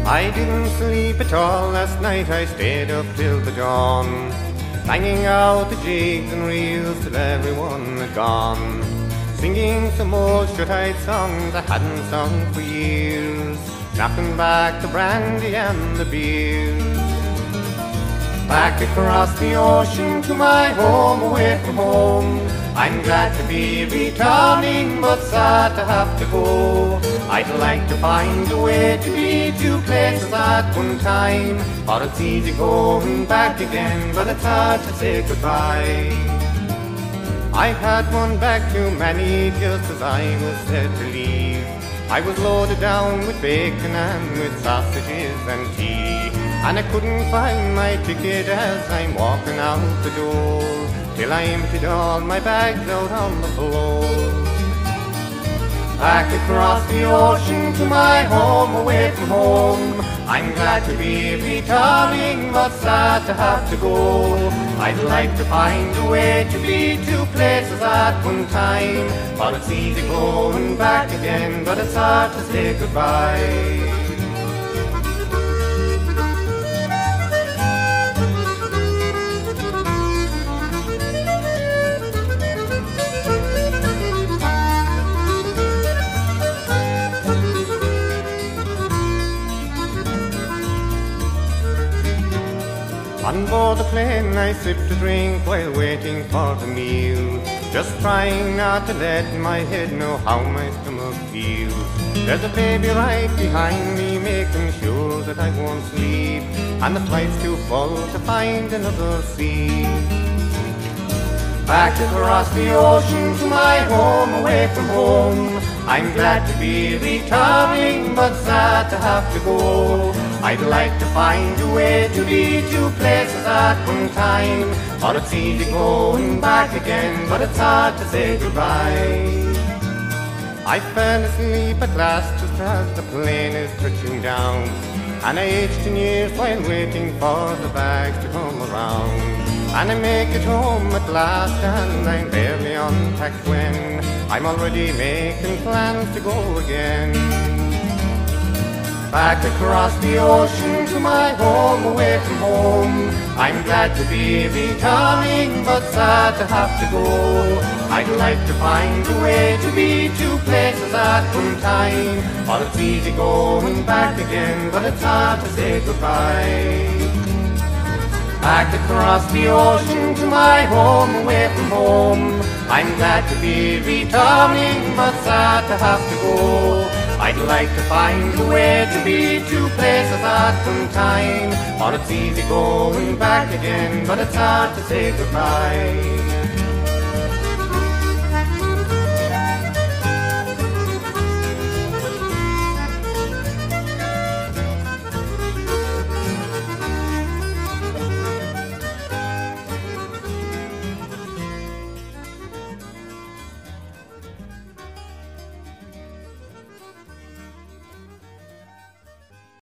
I didn't sleep at all last night, I stayed up till the dawn, banging out the jigs and reels till everyone had gone, singing some old shut-eyed songs I hadn't sung for years, knocking back the brandy and the beer. Back across the ocean to my home, away from home, I'm glad to be returning, but sad to have to go. I'd like to find a way to be two places at one time, for it's easy going back again, but it's hard to say goodbye. I had one bag too many just as I was set to leave. I was loaded down with bacon and with sausages and tea, and I couldn't find my ticket as I'm walking out the door, till I emptied all my bags out on the floor. Back across the ocean to my home, away from home, I'm glad to be returning, but sad to have to go. I'd like to find a way to be two places at one time, for it's easy going back again, but it's hard to say goodbye. On board the plane I sipped a drink while waiting for the meal, just trying not to let my head know how my stomach feels. There's a baby right behind me making sure that I won't sleep, and the flight's too full to find another seat. Back across the ocean to my home, away from home, I'm glad to be returning, but sad to have to go. I'd like to find a way to be two places at one time, for it's easy going back again, but it's hard to say goodbye. I fell asleep at last just as the plane is touching down, and I aged in years while waiting for the bags to come around. And I make it home at last, and I'm barely unpacked when I'm already making plans to go again. Back across the ocean to my home, away from home, I'm glad to be returning, but sad to have to go. I'd like to find a way to be two places at one time, for it's easy going back again, but it's hard to say goodbye. Back across the ocean to my home, away from home, I'm glad to be returning, but sad to have to go. I'd like to find a way to be two places at one time, for it's easy going back again, but it's hard to say goodbye.